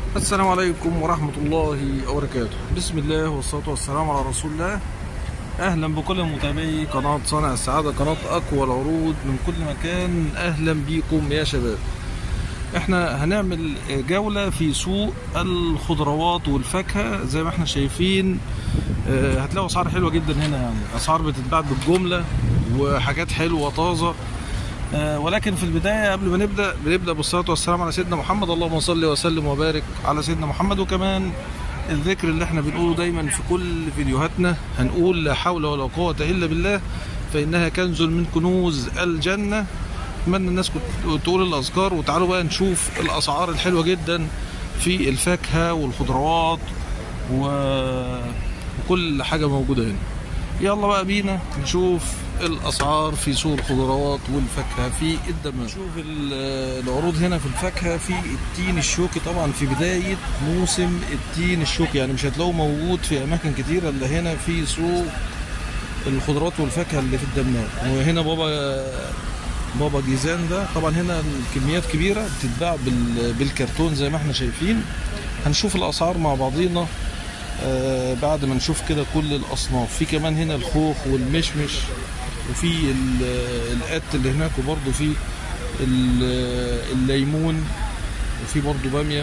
السلام عليكم ورحمة الله وبركاته. بسم الله والصلاة والسلام على رسول الله. أهلا بكل متابعي قناة صانع السعادة، قناة أقوى العروض من كل مكان. أهلا بيكم يا شباب. احنا هنعمل جولة في سوق الخضروات والفاكهة. زي ما احنا شايفين هتلاقوا أسعار حلوة جدا هنا، يعني أسعار بتتباع بالجملة وحاجات حلوة طازة. ولكن في البداية قبل ما بنبدأ بالصلاة والسلام على سيدنا محمد. اللهم صل وسلم وبارك على سيدنا محمد. وكمان الذكر اللي احنا بنقوله دايما في كل فيديوهاتنا، هنقول لا حول ولا قوة إلا بالله فإنها كنز من كنوز الجنة. أتمنى الناس تقول الأذكار. وتعالوا بقى نشوف الأسعار الحلوة جدا في الفاكهة والخضروات وكل حاجة موجودة هنا. يلا بقى بينا نشوف الاسعار في سوق الخضروات والفاكهه في الدمام. نشوف العروض هنا في الفاكهه. في التين الشوكي، طبعا في بدايه موسم التين الشوكي، يعني مش هتلاقوه موجود في اماكن كتيره الا هنا في سوق الخضروات والفاكهه اللي في الدمام. وهنا بابا جيزان ده، طبعا هنا الكميات كبيره بتتباع بالكرتون زي ما احنا شايفين. هنشوف الاسعار مع بعضينا بعد ما نشوف كده كل الاصناف. في كمان هنا الخوخ والمشمش، وفي القت اللي هناك، وبرضه في الليمون، وفي برضه باميه،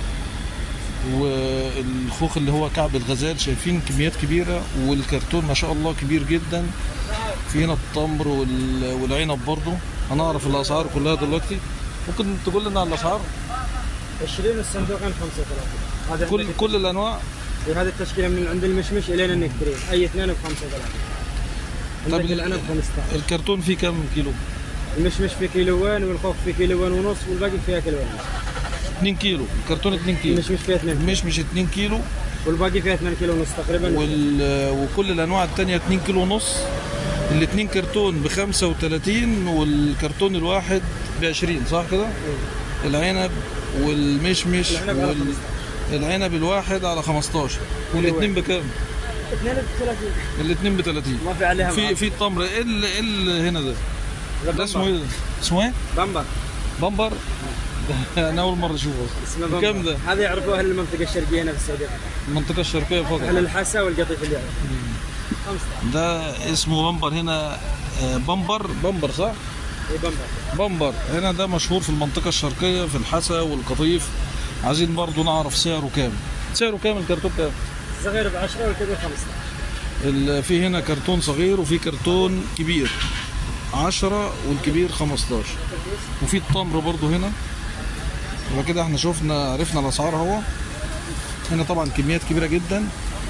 والخوخ اللي هو كعب الغزال. شايفين كميات كبيره، والكرتون ما شاء الله كبير جدا. في هنا التمر والعنب برضه. هنعرف الاسعار كلها دلوقتي. ممكن تقول لنا على الاسعار؟ 20 الصندوقين 35. كل الانواع. وهذه التشكيله من عند المشمش الين النكترين، اي اثنين ب 35. عندك العنب 15. الكرتون فيه كم كيلو؟ المشمش في كيلوين، والخوخ في كيلوين ونص، والباقي فيها كيلوين. 2 كيلو الكرتون. 2 كيلو المشمش فيها 2 كيلو. المشمش 2 كيلو، والباقي فيها 2 كيلو ونص تقريبا. وكل الانواع الثانيه 2 كيلو ونص. الاثنين كرتون ب 35، والكرتون الواحد ب 20، صح كده؟ العنب والمشمش العنب الواحد على 15. والاثنين بكام؟ الاثنين ب 30. ما في عليها. في التمر. ايه اللي هنا ده اسمه ايه؟ اسمه ايه؟ بمبر. انا اول مره اشوفه. اسمه بكام ده؟ هذا يعرفوه اهل المنطقه الشرقيه هنا في السعوديه. المنطقه الشرقيه فقط. اهل الحسا والقطيف اللي ده اسمه بمبر هنا. بمبر صح؟ اي بمبر هنا ده مشهور في المنطقه الشرقيه في الحسا والقطيف. عايزين برضو نعرف سعره كام. الكرتون كام؟ صغير ب 10 والكبير 15. في هنا كرتون صغير وفي كرتون كبير 10 والكبير 15. وفي التمر برضو هنا. يبقى كده احنا عرفنا الاسعار اهو. هنا طبعا كميات كبيره جدا.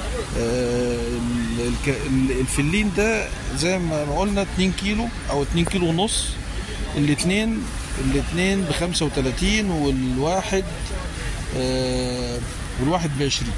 الفلين ده زي ما قلنا 2 كيلو او 2 كيلو ونص. الاثنين ب 35، والواحد ب 20.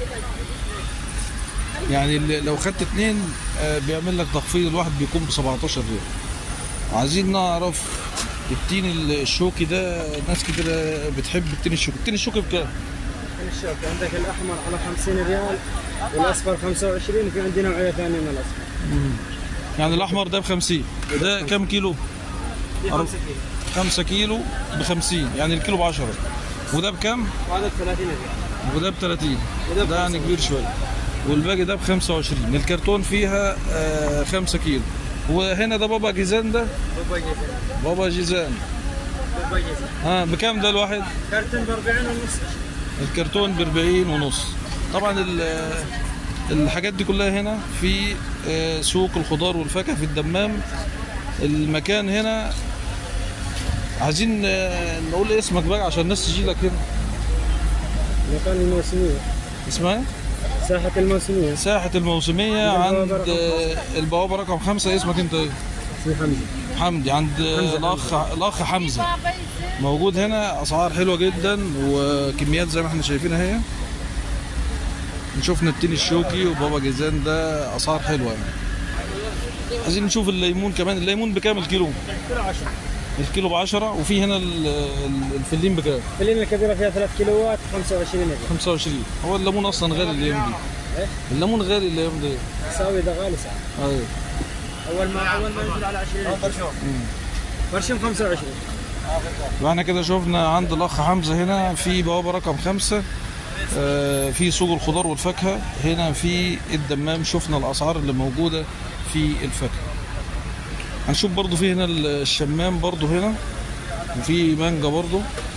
يعني لو خدت 2 بيعمل لك تخفيض، الواحد بيكون ب 17 ريال. عايزين نعرف التين الشوكي ده. ناس كتير بتحب التين الشوكي بكام؟ الشوكي عندك الاحمر على 50 ريال، والاصفر 25، وفي عندنا نوعيه ثانيه من الاصفر. يعني الاحمر ده ب 50. ده كم كيلو؟ 5 كيلو. 5 كيلو ب 50، يعني الكيلو ب 10. وده بكم؟ وهذا ب 30 ريال. وده ب 30. ده يعني كبير شويه. والباقي ده ب 25. الكرتون فيها 5 كيلو. وهنا ده بابا جيزان ده. بابا جيزان. بكم ده الواحد؟ كرتون ب 40 ونص. الكرتون ب 40 ونص. طبعا الحاجات دي كلها هنا في سوق الخضار والفاكهه في الدمام. المكان هنا عايزين نقول اسمك بقى عشان الناس تجي لك هنا. مكان الموسميه. اسمها ساحة الموسمية عند البوابة رقم 5. اسمك انت ايه؟ اسمي حمدي. عند الاخ حمزة موجود هنا. اسعار حلوة جدا وكميات زي ما احنا شايفين اهي. نشوفنا التين الشوكي وبابا جيزان ده اسعار حلوة يعني. عايزين نشوف الليمون كمان. الليمون بكام الكيلو؟ الكيلو ب 10. وفي هنا الفلين بكام؟ الفلين الكبيره فيها 3 كيلوات 25 ريال. 25. هو الليمون اصلا غالي الايام دي. الليمون غالي الايام دي. يساوي ده غالي ساعه. ايوه. اول ما ينزل على 20 برشم 25. واحنا كده شفنا عند الاخ حمزه هنا في بوابه رقم 5. في سوق الخضار والفاكهة هنا في الدمام. شفنا الأسعار اللي موجودة في الفاكهة. هنشوف برضو في هنا الشمام برضو هنا، وفي مانجا برضو.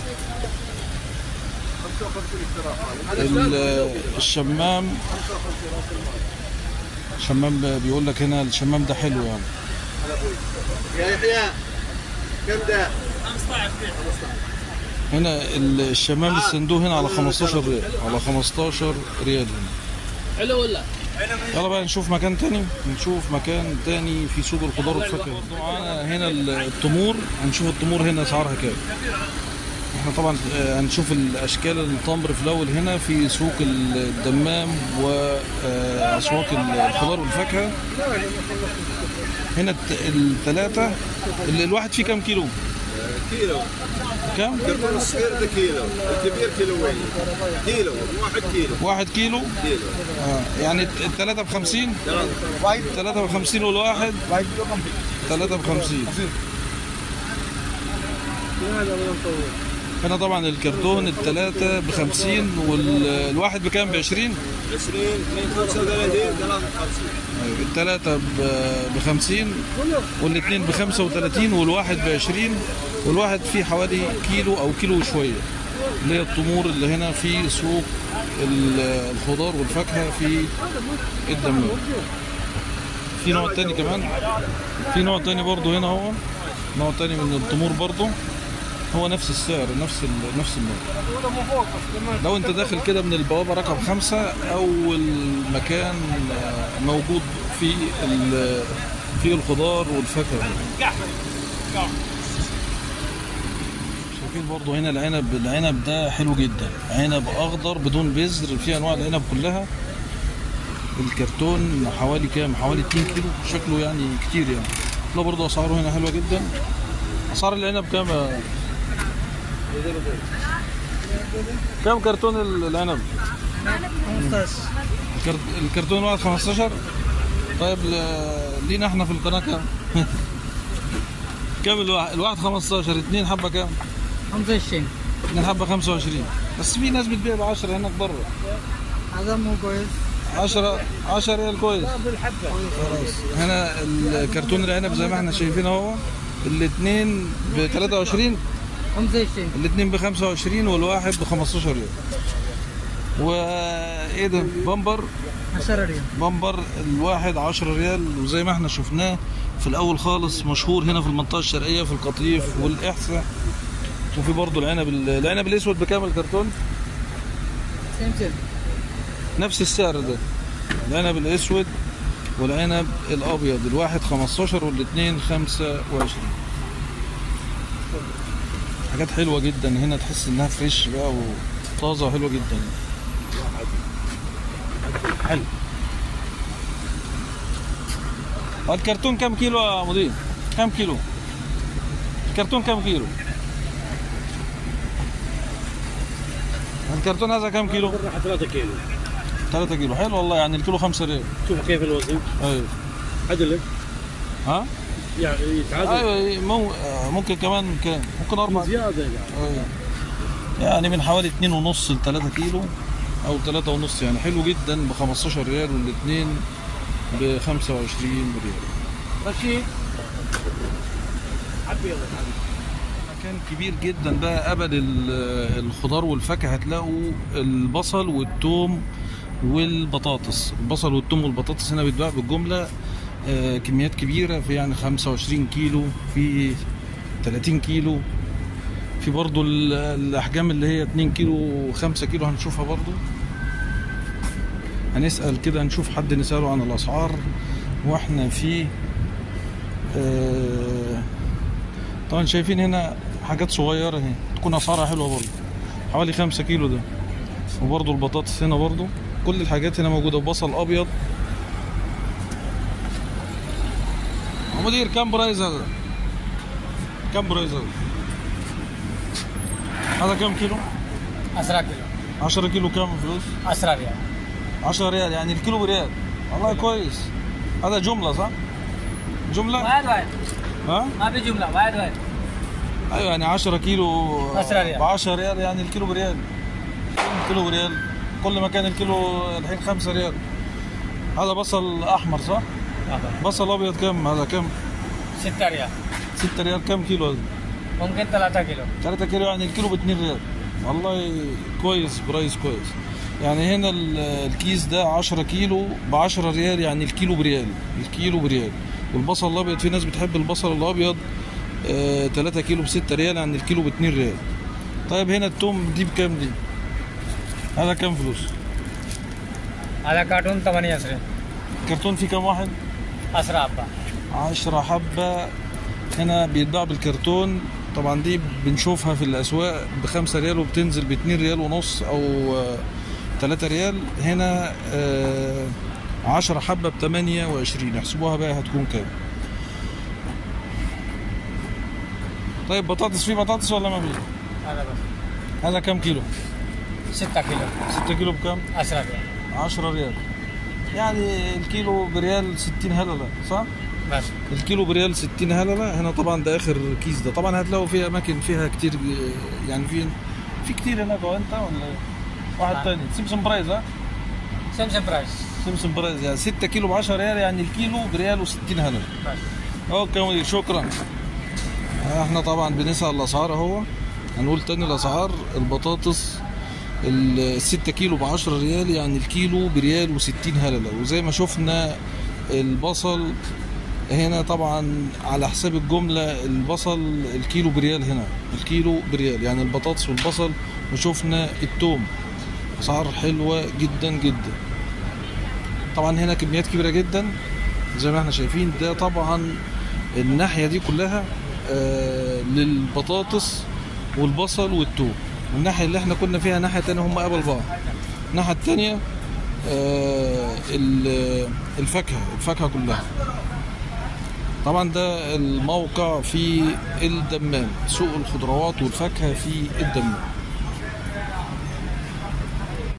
الشمام بيقول لك هنا الشمام ده حلو يعني. يا يحيى كم ده؟ هنا الشمام الصندوق هنا على 15 ريال، على 15 ريال هنا. حلو ولا؟ يلا بقى نشوف مكان تاني، نشوف مكان تاني في سوق الخضار والفاكهة. معانا هنا التمور، هنشوف التمور هنا اسعارها كام. احنا طبعا هنشوف الاشكال التمر في الاول هنا في سوق الدمام واسواق الخضار والفاكهة. هنا الثلاثة الواحد فيه كام كيلو؟ كيلو. كم؟ الكرتون الصغير ده كيلو، الكبير كيلوين. كيلو، 1 كيلو. 1 كيلو؟ كيلو. يعني الثلاثة ب50؟ 3 ب50 والواحد 3 ب50. هنا طبعا الكرتون الثلاثة ب50 والواحد بكام؟ ب20؟ 20 2 35 3 50. الثلاثة ب50 والاثنين ب35 والواحد ب20 والواحد فيه حوالي كيلو أو كيلو وشوية، اللي هي التمور اللي هنا في سوق الخضار والفاكهة في الدمام. في نوع تاني كمان، في نوع تاني برضو هنا، هو نوع تاني من التمور برضو، هو نفس السعر نفس النوع. لو انت داخل كده من البوابة رقم 5 أول مكان موجود في الخضار والفاكهة. شايفين برضو هنا العنب ده حلو جدا، عنب أخضر بدون بذر، في أنواع العنب كلها. الكرتون حوالي كام؟ حوالي 2 كيلو، شكله يعني كتير يعني. لا برضو أسعاره هنا حلوة جدا. أسعار العنب كام؟ كم كرتون العنب؟ 15. الكرتون واحد 15. طيب لينا احنا في القناة كم؟ كم الواحد 15، 2 حبة كم؟ 25. 2 حبة 25. بس في ناس بتبيع ب10 هناك بره. هذا مو كويس. 10 ريال كويس. خلاص. هنا الكرتون العنب زي ما احنا شايفين اهو، الاثنين ب 23. 25. الاثنين ب 25 والواحد ب 15 ريال. وايه ده؟ بمبر 10 ريال. بمبر الواحد 10 ريال. وزي ما احنا شفناه في الاول خالص، مشهور هنا في المنطقه الشرقيه في القطيف والاحساء. وفي برضه العنب الاسود بكام الكرتون؟ سمسم. نفس السعر ده، العنب الاسود والعنب الابيض، الواحد 15 والاثنين 25. حاجات حلوه جدا هنا، تحس انها فريش بقى وطازه وحلوه جدا. حلو. الكرتون كم كيلو يا مدير؟ كم كيلو؟ الكرتون كم كيلو؟ الكرتون هذا كم كيلو؟ 3 كيلو. 3 كيلو. حلو والله. يعني الكيلو 5 ريال. شوف كيف الوزن. ايوه عدل. ها؟ يعني يتعادل. ايوه ممكن كمان كام؟ ممكن 4 زياده يعني. ايوه. يعني من حوالي 2.5 ل 3 كيلو او 3.5 يعني. حلو جدا ب 15 ريال والاثنين ب 25 ريال. رشيد مكان كبير جدا بقى قبل الخضار والفاكهه. هتلاقوا البصل والثوم والبطاطس. البصل والثوم والبطاطس هنا بيتباع بالجمله، كميات كبيره، في يعني 25 كيلو، في 30 كيلو، في برضو الاحجام اللي هي 2 كيلو و5 كيلو هنشوفها برضو. هنسأل كده، هنشوف حد نسأله عن الاسعار واحنا في طبعا شايفين هنا حاجات صغيره اهي تكون اسعارها حلوه برضو، حوالي 5 كيلو ده. وبرضو البطاطس هنا برضو، كل الحاجات هنا موجوده. بصل ابيض. مدير كم برايز هذا؟ كم برايز هذا؟ هذا كم كيلو؟ 10 كيلو. 10 كيلو كم فلوس؟ 10 ريال. 10 ريال يعني الكيلو بريال. والله كويس. هذا جمله صح؟ جمله؟ واحد. ها؟ ما في جمله، واحد. ايوه يعني 10 كيلو 10 ريال. ب 10 ريال يعني الكيلو بريال. كيلو بريال كل مكان الكيلو الحين 5 ريال. هذا بصل احمر صح؟ بصل ابيض كم هذا كم؟ 6 ريال. 6 ريال كم كيلو هذا؟ ممكن 3 كيلو. 3 كيلو يعني الكيلو ب 2 ريال. والله كويس، برايس كويس. يعني هنا الكيس ده 10 كيلو ب 10 ريال، يعني الكيلو بريال، الكيلو بريال. والبصل الابيض في ناس بتحب البصل الابيض 3 كيلو ب 6 ريال، يعني الكيلو ب 2 ريال. طيب هنا التوم دي بكام دي؟ هذا كم فلوس؟ هذا كرتون 8 ريال. الكرتون فيه كم واحد؟ 10 حبة. 10 حبة هنا بيتباع بالكرتون. طبعا دي بنشوفها في الأسواق ب5 ريال وبتنزل ب2 ريال ونص أو 3 ريال. هنا 10 حبة ب28. احسبوها بقى هتكون كام. طيب بطاطس، فيه بطاطس ولا ما فيه؟ هذا بس. هذا كم كيلو؟ 6 كيلو. 6 كيلو بكم؟ 10 ريال. 10 ريال، يعني الكيلو بريال 60 هللة صح؟ بس. الكيلو بريال 60 هللة. هنا طبعا ده اخر كيس ده. طبعا هتلاقوا في اماكن فيها كتير، يعني في كتير هناك. وانت ولا واحد تاني؟ سمسم برايز. ها؟ سمسم برايس. سمسم برايز يعني 6 كيلو ب 10 ريال، يعني الكيلو بريال و60 هللة. بس. اوكي مدير، شكرا. احنا طبعا بنسأل الاسعار اهو. هنقول تاني الاسعار. البطاطس 6 كيلو ب 10 ريال، يعني الكيلو بريال و60 هللة. وزي ما شفنا البصل هنا طبعا على حساب الجملة، البصل الكيلو بريال، هنا الكيلو بريال، يعني البطاطس والبصل. وشفنا التوم اسعار حلوة جدا جدا. طبعا هنا كميات كبيرة جدا زي ما احنا شايفين. ده طبعا الناحية دي كلها للبطاطس والبصل والتوم. والناحية اللي احنا كنا فيها ناحية تانية هم قبل بعض. الناحية التانية الفاكهة كلها. طبعا ده الموقع في الدمام، سوق الخضروات والفاكهة في الدمام.